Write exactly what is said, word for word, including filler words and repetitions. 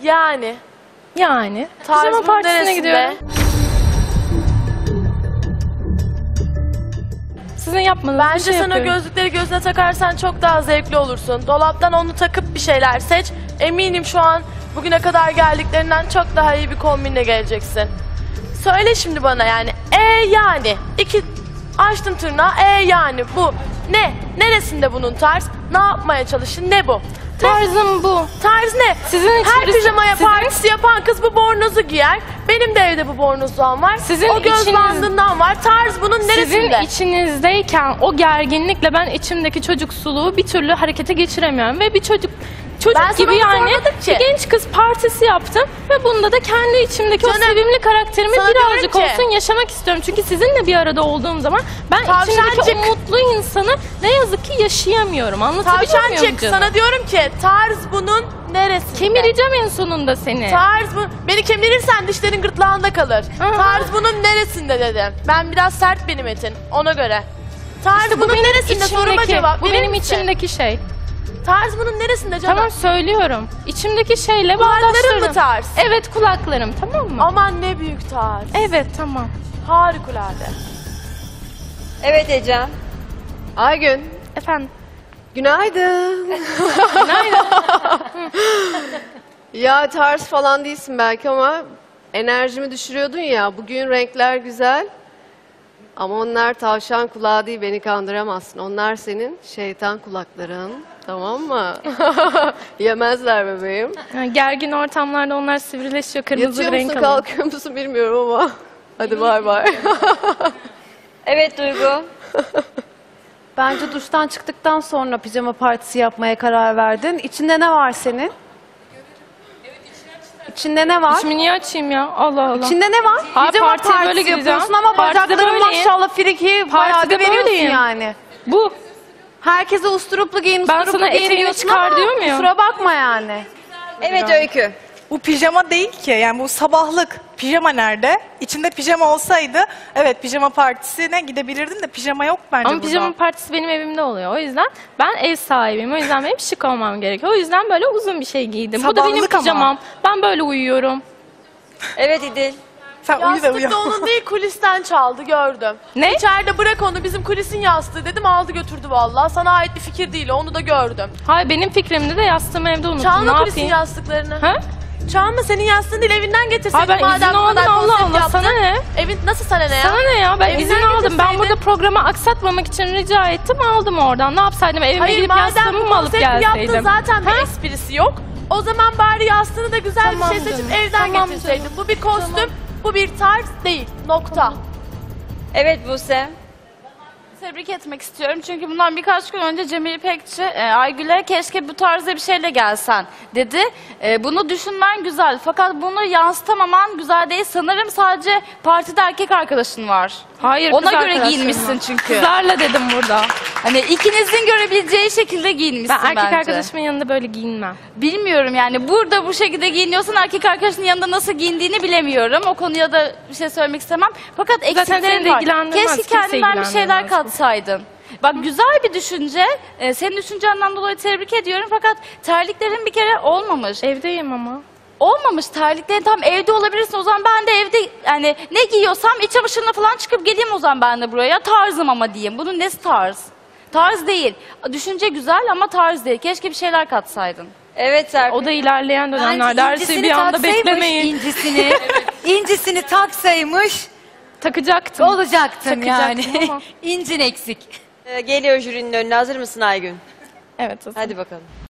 Yani. Yani. Tarz Pijama bunun partisine neresinde? gidiyorum. Sizin yapmanız bir Bence şey sen o yapıyorum. gözlükleri gözüne takarsan çok daha zevkli olursun. Dolaptan onu takıp bir şeyler seç. Eminim şu an bugüne kadar geldiklerinden çok daha iyi bir kombinle geleceksin. Söyle şimdi bana yani. E yani. İki açtın tırnağı. E yani bu. Ne? Neresinde bunun tarz? Ne yapmaya çalışın? Ne bu? Tarzım bu. Tarz ne? Sizin Her içiniz- pijamaya sizin- partisi yapan kız bu bornozu giyer. Benim de evde bu bornozdan var. Sizin o göz içiniz- bandından var. Tarz bunun neresinde? Sizin içinizdeyken o gerginlikle ben içimdeki çocuksuluğu bir türlü harekete geçiremiyorum ve bir çocuk çocuk Ben sana gibi onu yani sormadım ki. bir genç kız partisi yaptım ve bunda da kendi içimdeki Canım, o sevimli karakterimi sana birazcık diyorum ki- olsun yaşamak istiyorum. Çünkü sizinle bir arada olduğum zaman ben Tavşancık. içimdeki o mutlu insanı ne yazık ki yaşayamıyorum. Anlatabiliyor muyum Tavşancık canım? sana diyorum ki tarz bunun neresinde? Kemireceğim en sonunda seni. Tarz bu. Beni kemirirsen dişlerin gırtlağında kalır. Aha. Tarz bunun neresinde dedim. Ben biraz sert benim etin. Ona göre. Tarz İşte bu bunun benim neresinde soruma içimdeki, cevap bu verir benim misin? içimdeki şey. Tarz bunun neresinde canım? Tamam söylüyorum. İçimdeki şeyle Kulakların bağdaştırdım. mı tarz? Evet kulaklarım tamam mı? Aman ne büyük tarz. Evet tamam. Harikulade. Evet Ecem. Aygün, Efendim. günaydın. Günaydın. Ya tarz falan değilsin belki ama enerjimi düşürüyordun ya. Bugün renkler güzel. Ama onlar tavşan kulağı değil, beni kandıramazsın. Onlar senin şeytan kulakların. Tamam mı? Yemezler bebeğim. Yani gergin ortamlarda onlar sivrileşiyor, kırmızı Yatıyor bir renk musun, alıyor. kalkıyor musun bilmiyorum ama. Hadi bay bay. Evet Duygu. Bence duştan çıktıktan sonra pijama partisi yapmaya karar verdin. İçinde ne var senin? İçinde ne var? İçimi niye açayım ya? Allah Allah. İçinde ne var? Hayır, Pijama partiye böyle partisi gideceğim. yapıyorsun ama Partide bacakların böyleyim. maşallah friki bayağı Partide da veriyorsun böyleyim. yani. Bu. Herkese usturuplu giyin, Ben usturuplu sana giyin eteğini diyorsun çıkar ama diyor muyum? kusura bakma yani. Evet Öykü. Bu pijama değil ki. Yani bu sabahlık. Pijama nerede? İçinde pijama olsaydı evet pijama partisine gidebilirdim de pijama yok bence Ama burada. pijama partisi benim evimde oluyor. O yüzden ben ev sahibiyim. O yüzden benim şık olmam gerekiyor. O yüzden böyle uzun bir şey giydim. Bu da benim Sabahlık ama. pijamam. Ben böyle uyuyorum. Evet İdil. Sen uyu ve uyu. Yastık da onun değil kulisten çaldı gördüm. Ne? İçeride bırak onu bizim kulisin yastığı dedim aldı götürdü vallahi. Sana ait bir fikir değil onu da gördüm. Hayır benim fikrimde de yastığımı evde unuttum. Çalma ne kulisin yapayım? yastıklarını. Ha? Çalma senin yastığın değil evinden getirseydin Hayır ben izin madem bu aldım kadar Allah konsept Allah. yaptın. Sana ne? Evin nasıl sana ne ya? Sana ne ya? Ben Evinden izin aldım. Ben getirseydin. burada programı aksatmamak için rica ettim. Aldım oradan. Ne yapsaydım? Evime Hayır gidip madem yastığımı bu mı alıp konsepti yaptın gelseydim? zaten bir Ha? esprisi yok. O zaman bari yastığını da güzel Tamam bir şey seçip canım, evden tamam getirseydin. canım. Bu bir kostüm, Tamam. bu bir tarz değil. Nokta. Evet Buse. Tebrik etmek istiyorum çünkü bundan birkaç gün önce Cemil İpekçi e, Aygül'e keşke bu tarzda bir şeyle gelsen dedi. E, bunu düşünmen güzel fakat bunu yansıtamaman güzel değil. Sanırım sadece partide erkek arkadaşın var. Hayır. Ona kız göre arkadaşlarım giyinmişsin var. çünkü. Kızlarla dedim burada. Hani ikinizin görebileceği şekilde giyinmişsin Ben erkek bence. arkadaşımın yanında böyle giyinmem. Bilmiyorum yani burada bu şekilde giyiniyorsan erkek arkadaşının yanında nasıl giyindiğini bilemiyorum. O konuya da bir şey söylemek istemem. Fakat seni eksiklerin de var. ilgilendirmez, Keşke kimse kendinden bir şeyler ilgilendirmez. katsaydın. Bak güzel bir düşünce. Ee, senin düşüncenden dolayı tebrik ediyorum. Fakat terliklerin bir kere olmamış. Evdeyim ama. Olmamış terliklerin tam evde olabilirsin. O zaman ben de evde yani ne giyiyorsam iç çamaşırına falan çıkıp geleyim o zaman ben de buraya. Tarzım ama diyeyim. Bunun nesi tarz? Tarz değil. Düşünce güzel ama tarz değil. Keşke bir şeyler katsaydın. Evet Serpil. O da ilerleyen dönemlerde her şeyi bir anda beklemeyin. İncisini, incisini taksaymış Takacaktım. olacaktın yani. Takacaktım ama. İncin eksik. Ee, Geliyor jürinin önüne. Hazır mısın Aygün? Evet. o zaman. Hadi bakalım.